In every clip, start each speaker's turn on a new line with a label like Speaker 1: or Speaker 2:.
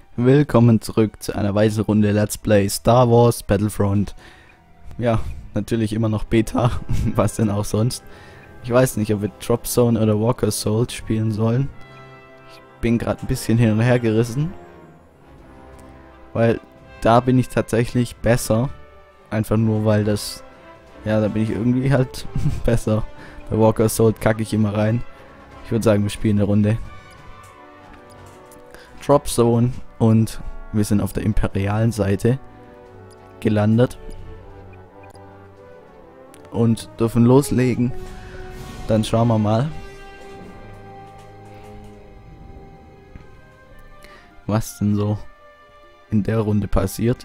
Speaker 1: Willkommen zurück zu einer weiteren Runde Let's Play Star Wars Battlefront. Ja, natürlich immer noch Beta, was denn auch sonst. Ich weiß nicht, ob wir Drop Zone oder Walker Assault spielen sollen. Ich bin gerade ein bisschen hin und her gerissen, weil da bin ich tatsächlich besser. Einfach nur, weil das, ja, da bin ich irgendwie halt besser. Bei Walker Assault kacke ich immer rein. Ich würde sagen, wir spielen eine Runde Drop Zone und wir sind auf der imperialen Seite gelandet und dürfen loslegen. Dann schauen wir mal, was denn so in der Runde passiert.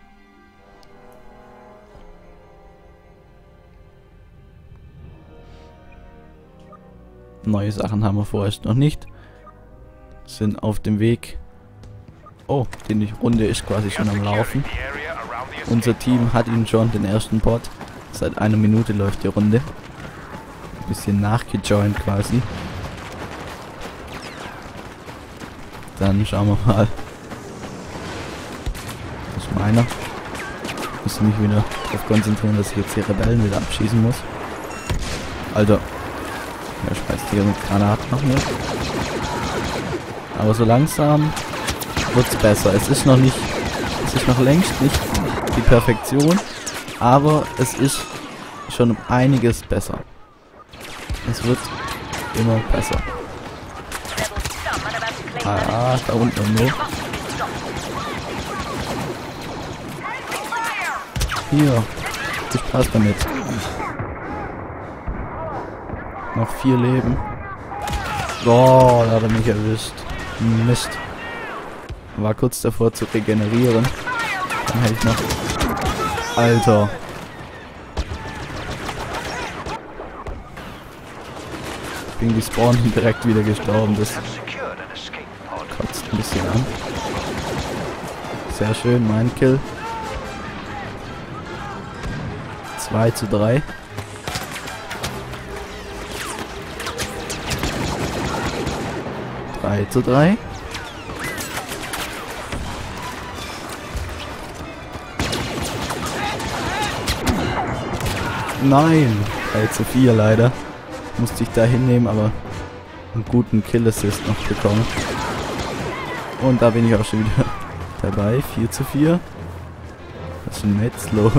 Speaker 1: Neue Sachen haben wir vorerst noch nicht. Sind auf dem Weg. Oh, die Runde ist quasi schon am Laufen. Unser Team hat ihn schon, den ersten Bot. Seit einer Minute läuft die Runde. Ein bisschen nachgejoint quasi. Dann schauen wir mal. Das ist meiner. Ich muss mich wieder darauf konzentrieren, dass ich jetzt die Rebellen wieder abschießen muss. Alter. Er schmeißt hier mit Granaten nach mir. Aber so langsam wird es besser. Es ist noch längst nicht die Perfektion, aber es ist schon um einiges besser. Es wird immer besser. Ah, da unten nur. Hier, viel Spaß damit. Noch 4 Leben. Oh, da hat er mich erwischt. Mist. War kurz davor zu regenerieren. Dann hätte ich noch... Alter. Bin gespawnt und direkt wieder gestorben. Das kotzt ein bisschen an. Sehr schön, mein Kill. 2:3. Zu 3. Nein, 3:4 leider. Musste ich da hinnehmen, aber einen guten Kill-Assist noch bekommen. Und da bin ich auch schon wieder dabei. 4:4. Was ist denn jetzt los?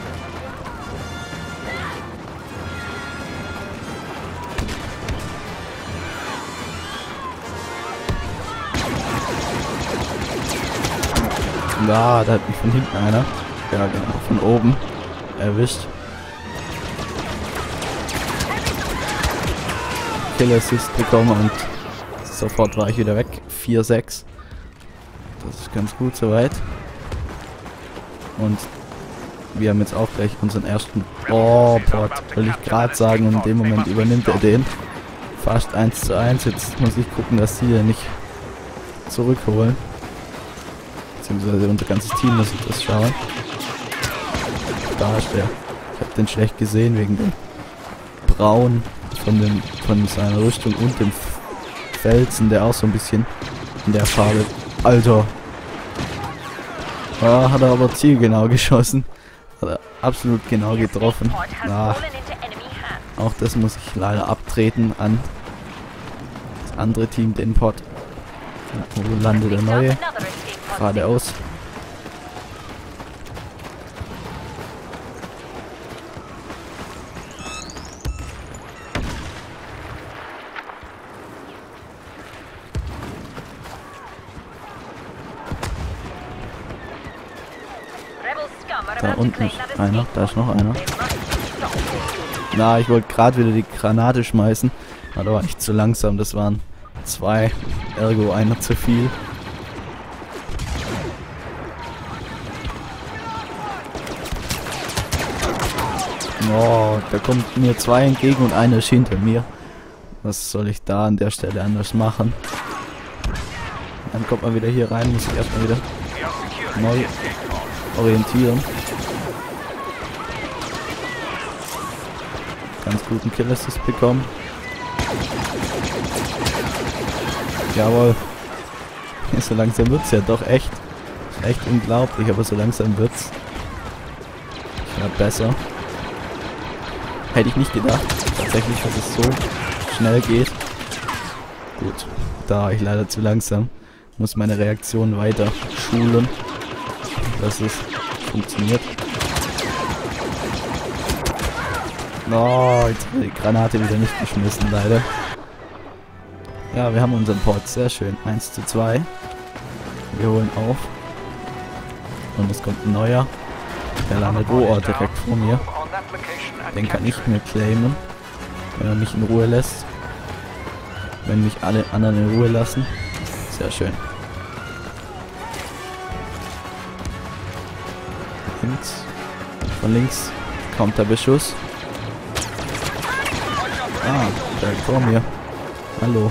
Speaker 1: Da hat mich von hinten einer, ja genau, von oben erwischt. Kill Assist bekommen und sofort war ich wieder weg. 4:6. Das ist ganz gut soweit. Und wir haben jetzt auch gleich unseren ersten Bot, wollte ich gerade sagen, und in dem Moment übernimmt er den. Fast 1:1. Jetzt muss ich gucken, dass die nicht zurückholen. Beziehungsweise unser ganzes Team muss das schauen. Da ist der. Ich habe den schlecht gesehen wegen dem Braun von seiner Rüstung und dem Felsen, der auch so ein bisschen in der Farbe. Alter! Ah, hat er aber zielgenau geschossen. Hat er absolut genau getroffen. Ah, auch das muss ich leider abtreten an das andere Team, den Pot. Wo landet der neue? Geradeaus. Da unten ist einer, da ist noch einer. Na, ich wollte gerade wieder die Granate schmeißen, aber da war ich zu langsam, das waren 2, ergo einer zu viel. Oh, da kommt mir 2 entgegen und einer ist hinter mir. Was soll ich da an der Stelle anders machen? Dann kommt man wieder hier rein, muss ich erstmal wieder neu orientieren. Ganz guten Kill-Assist bekommen. Jawohl. so langsam wird's ja doch echt. Ist echt unglaublich, aber so langsam wird's. Ja, besser. Hätte ich nicht gedacht. Tatsächlich, dass es so schnell geht. Gut. Da war ich leider zu langsam. Muss meine Reaktion weiter schulen, dass es funktioniert. Oh, jetzt wird die Granate wieder nicht geschmissen, leider. Ja, wir haben unseren Port. Sehr schön. 1:2. Wir holen auf. Und es kommt ein neuer. Der landet direkt vor mir. Den kann ich mir claimen, wenn er mich in Ruhe lässt. Wenn mich alle anderen in Ruhe lassen. Sehr schön. Von links kommt der Beschuss. Ah, direkt vor mir. Hallo.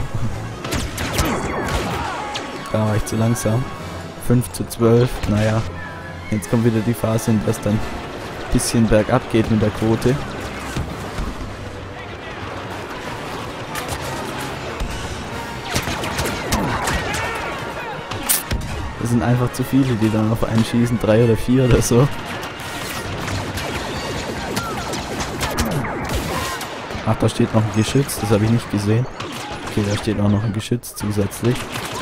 Speaker 1: Da war ich zu langsam. 5:12. Naja. Jetzt kommt wieder die Phase, in der es dann ein bisschen bergab geht mit der Quote. Es sind einfach zu viele, die dann auf einen schießen. 3 oder 4 oder so. Ach, da steht noch ein Geschütz. Das habe ich nicht gesehen. Okay, da steht auch noch ein Geschütz zusätzlich.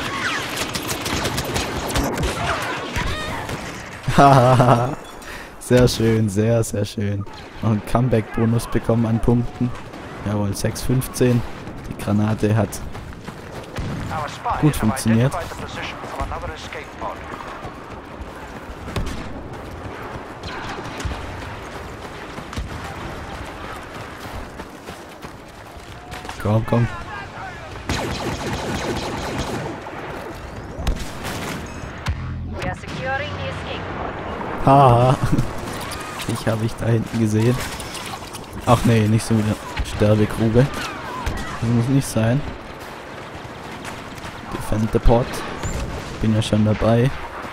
Speaker 1: Hahaha. Sehr schön, sehr, sehr schön. Noch einen Comeback-Bonus bekommen an Punkten. Jawohl, 6:15. Die Granate hat gut funktioniert. Komm, komm. Haha. Ich habe ich da hinten gesehen. Ach nee, nicht so eine Sterbegrube. Das muss nicht sein. Defend the Pot. Bin ja schon dabei.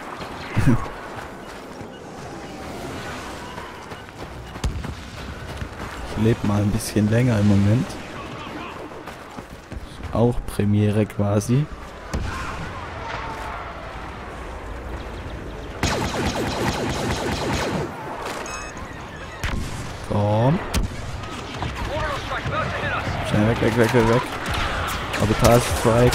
Speaker 1: Ich lebe mal ein bisschen länger im Moment. Auch Premiere quasi. Komm. Schnell weg, weg, weg, weg, weg. Sabotage Strike.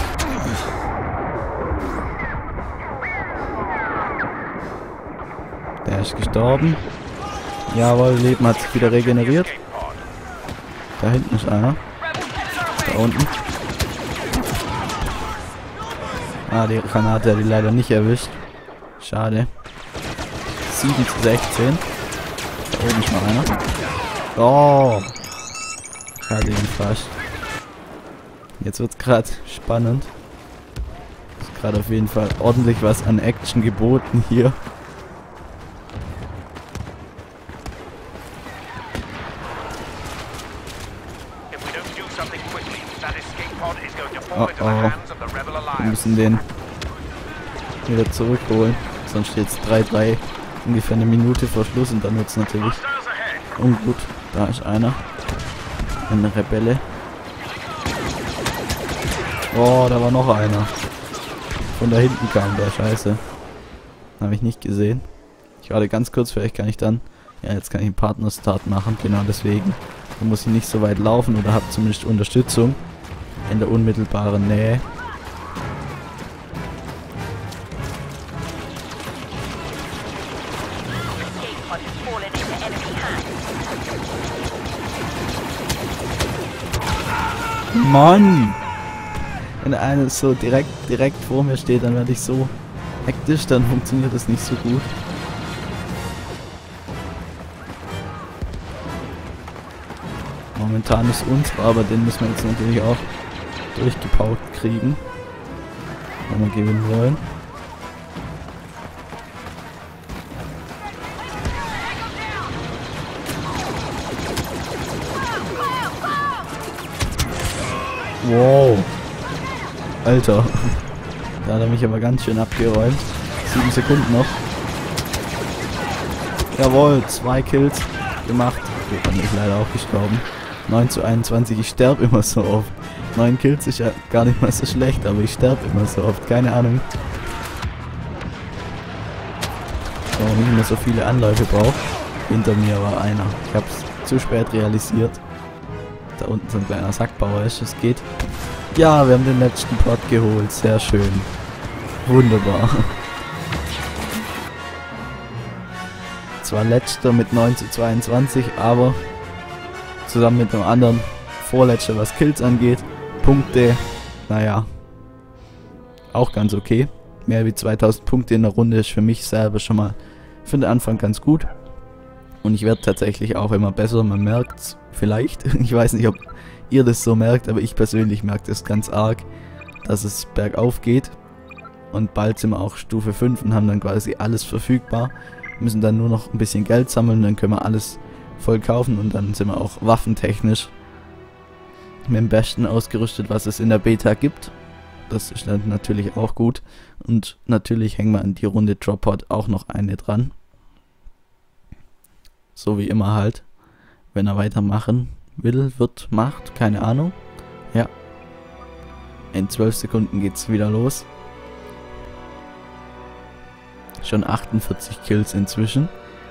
Speaker 1: Der ist gestorben. Jawohl, Leben hat sich wieder regeneriert. Da hinten ist einer. Da unten. Ah, die Granate hat die leider nicht erwischt. Schade. 7:16. Da oben ist noch einer. Oh! Ich hatte ihn fast. Jetzt wird's gerade spannend. Ist gerade auf jeden Fall ordentlich was an Action geboten hier. Oh oh. Wir müssen den wieder zurückholen. Sonst steht es 3:3. Ungefähr eine Minute vor Schluss und dann wird es natürlich ungut. Da ist einer. Eine Rebelle. Oh, da war noch einer. Von da hinten kam der, scheiße. Habe ich nicht gesehen. Ich warte ganz kurz, vielleicht kann ich dann... Ja, jetzt kann ich einen Partnerstart machen, genau deswegen. Da muss ich nicht so weit laufen oder habe zumindest Unterstützung in der unmittelbaren Nähe. Mann! Wenn einer so direkt vor mir steht, dann werde ich so hektisch, dann funktioniert das nicht so gut. Momentan ist unser, aber den müssen wir jetzt natürlich auch durchgepaukt kriegen, wenn wir gewinnen wollen. Wow. Alter. Da hat er mich aber ganz schön abgeräumt. 7 Sekunden noch. Jawohl, 2 Kills gemacht. Gut, dann bin ich leider auch gestorben. 9:21, ich sterbe immer so oft. 9 Kills ist ja gar nicht mal so schlecht, aber ich sterbe immer so oft. Keine Ahnung, warum ich immer so viele Anläufe brauche. Hinter mir war einer. Ich habe es zu spät realisiert. Da unten so ein kleiner Sackbauer ist. Es geht. Ja, wir haben den letzten Pot geholt. Sehr schön. Wunderbar. Zwar letzter mit 9:22, aber zusammen mit dem anderen vorletzter, was Kills angeht. Punkte, naja, auch ganz okay. Mehr wie 2000 Punkte in der Runde ist für mich selber schon mal für den Anfang ganz gut. Und ich werde tatsächlich auch immer besser, man merkt es vielleicht. Ich weiß nicht, ob ihr das so merkt, aber ich persönlich merke das ganz arg, dass es bergauf geht. Und bald sind wir auch Stufe 5 und haben dann quasi alles verfügbar. Müssen dann nur noch ein bisschen Geld sammeln, dann können wir alles voll kaufen und dann sind wir auch waffentechnisch mit dem Besten ausgerüstet, was es in der Beta gibt. Das ist dann natürlich auch gut. Und natürlich hängen wir an die Runde Droppod auch noch eine dran. So wie immer halt. Wenn er weitermachen will, wird, macht, keine Ahnung. Ja. In 12 Sekunden geht's wieder los. Schon 48 Kills inzwischen.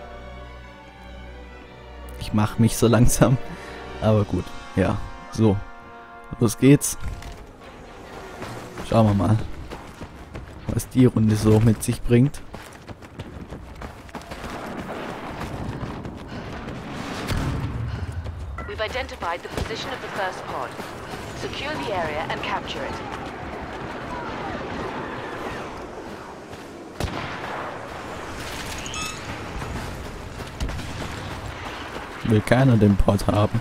Speaker 1: Ich mache mich so langsam. Aber gut, ja. So, los geht's. Schauen wir mal, was die Runde so mit sich bringt.
Speaker 2: We've identified the position of the first pod. Secure the area and capture it.
Speaker 1: Will keiner den Pod haben.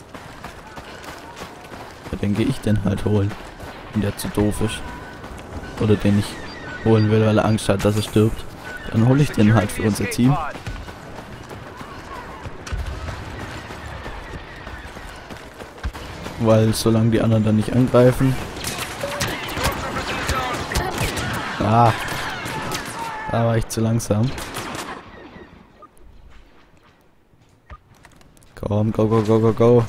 Speaker 1: Den gehe ich denn halt holen, wenn der zu doof ist. Oder den ich holen will, weil er Angst hat, dass er stirbt. Dann hole ich den halt für unser Team. Weil solange die anderen dann nicht angreifen. Ah, da war ich zu langsam. Komm, go, go, go, go, go.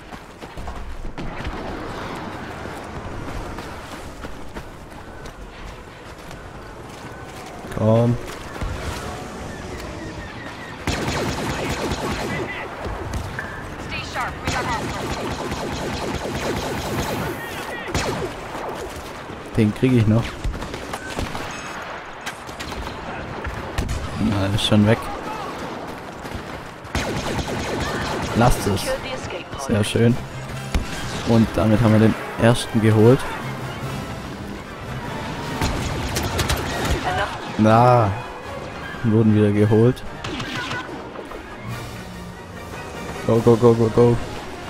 Speaker 1: Komm. Den kriege ich noch. Na, ist schon weg. Lasst es. Sehr schön. Und damit haben wir den ersten geholt. Na, wurden wieder geholt. Go, go, go, go, go.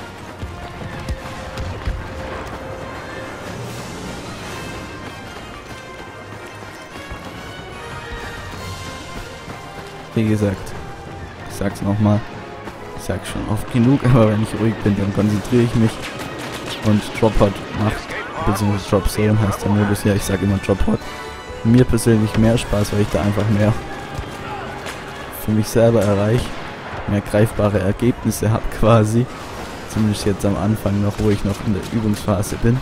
Speaker 1: Wie gesagt, ich sag's nochmal. Ich sag's schon oft genug, aber wenn ich ruhig bin, dann konzentriere ich mich. Und Droppod macht, beziehungsweise Drop Zone heißt der Modus, ja, ich sag immer Droppod. Mir persönlich mehr Spaß, weil ich da einfach mehr für mich selber erreiche, mehr greifbare Ergebnisse habe quasi, zumindest jetzt am Anfang noch, wo ich noch in der Übungsphase bin.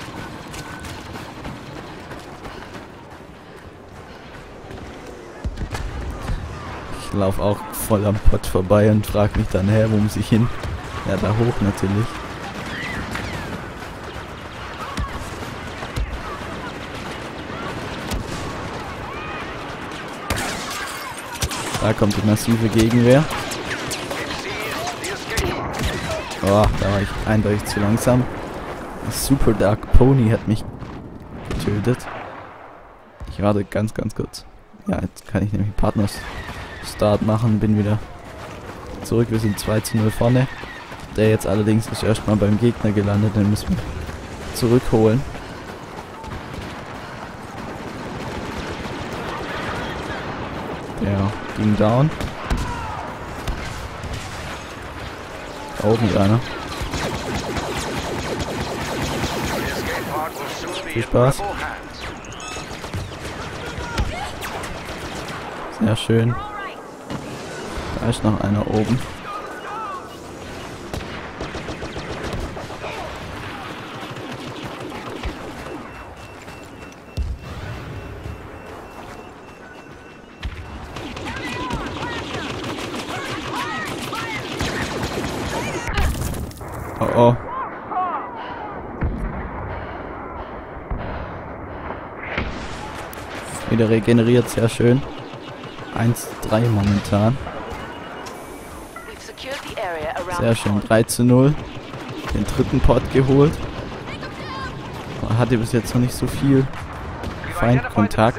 Speaker 1: Ich laufe auch voll am Pott vorbei und frage mich dann, wo muss ich hin? Ja, da hoch natürlich. Da kommt die massive Gegenwehr. Oh, da war ich eindeutig zu langsam. Super Dark Pony hat mich getötet. Ich warte ganz kurz. Ja, jetzt kann ich nämlich Partners Start machen. Bin wieder zurück. Wir sind 2:0 vorne. Der jetzt allerdings ist erstmal beim Gegner gelandet. Den müssen wir zurückholen. Ja, ging down. Da oben ist einer. Viel Spaß. Sehr schön. Da ist noch einer oben. Wieder regeneriert, sehr schön. 1-3 momentan.
Speaker 2: We've secured the area around
Speaker 1: Sehr
Speaker 2: the
Speaker 1: schön,
Speaker 2: pod.
Speaker 1: 3:0. Den dritten Pot geholt. Man hatte bis jetzt noch nicht so viel Feindkontakt.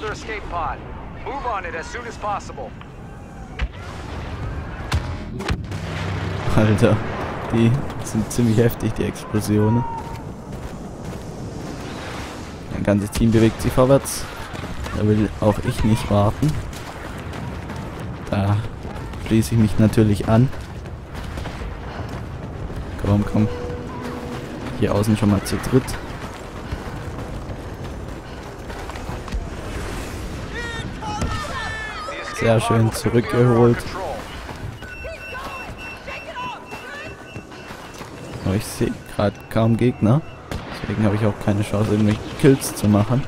Speaker 1: Alter, die sind ziemlich heftig, die Explosionen. Mein ganzes Team bewegt sich vorwärts. Da will auch ich nicht warten. Da schließe ich mich natürlich an. Komm, komm. Hier außen schon mal zu dritt. Sehr schön zurückgeholt. Aber ich sehe gerade kaum Gegner. Deswegen habe ich auch keine Chance, irgendwelche Kills zu machen.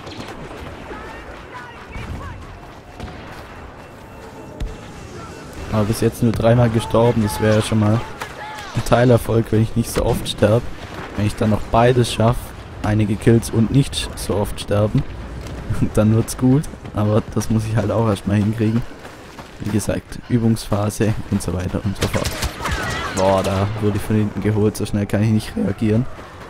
Speaker 1: Aber bis jetzt nur 3-mal gestorben. Das wäre ja schon mal ein Teilerfolg, wenn ich nicht so oft sterbe. Wenn ich dann noch beides schaffe, einige Kills und nicht so oft sterben, dann wird's gut. Aber das muss ich halt auch erstmal hinkriegen. Wie gesagt, Übungsphase und so weiter und so fort. Boah, da wurde ich von hinten geholt. So schnell kann ich nicht reagieren.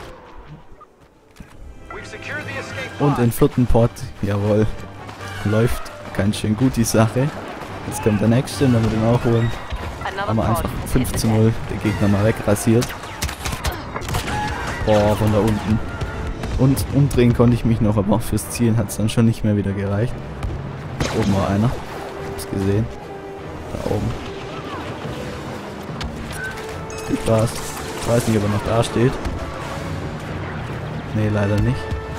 Speaker 1: Und den vierten Pot, jawohl, läuft ganz schön gut die Sache. Jetzt kommt der nächste, wenn wir den auch holen. Haben wir einfach 5:0 den Gegner mal wegrasiert. Boah, von da unten. Und umdrehen konnte ich mich noch, aber fürs Zielen hat es dann schon nicht mehr wieder gereicht. Da oben war einer. Hab's gesehen. Da oben. Viel Spaß. Ich weiß nicht, ob er noch da steht. Nee, leider nicht.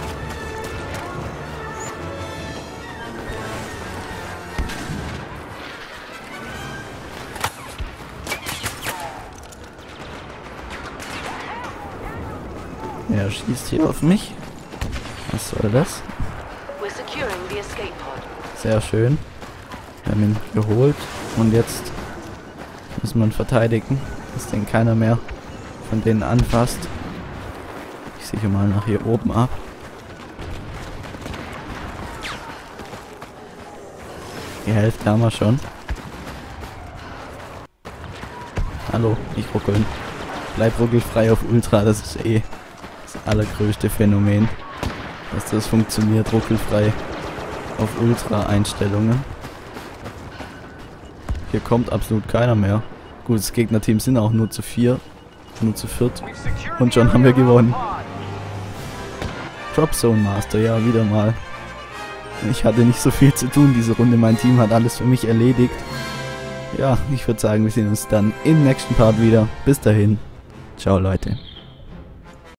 Speaker 1: Er schießt hier auf mich. Was soll das?
Speaker 2: We're securing the escape pod.
Speaker 1: Sehr schön. Wir haben ihn geholt. Und jetzt muss man verteidigen, dass den keiner mehr von denen anfasst. Ich sichere mal nach hier oben ab. Die Hälfte haben wir schon. Hallo, nicht ruckeln. Bleib ruckelfrei auf Ultra, das ist eh das allergrößte Phänomen, dass das funktioniert, ruckelfrei auf Ultra-Einstellungen. Hier kommt absolut keiner mehr. Gut, das Gegnerteam sind auch nur zu 4, nur zu 4 und schon haben wir gewonnen. Drop Zone Master, ja, wieder mal. Ich hatte nicht so viel zu tun diese Runde, mein Team hat alles für mich erledigt. Ja, ich würde sagen, wir sehen uns dann im nächsten Part wieder. Bis dahin, ciao Leute.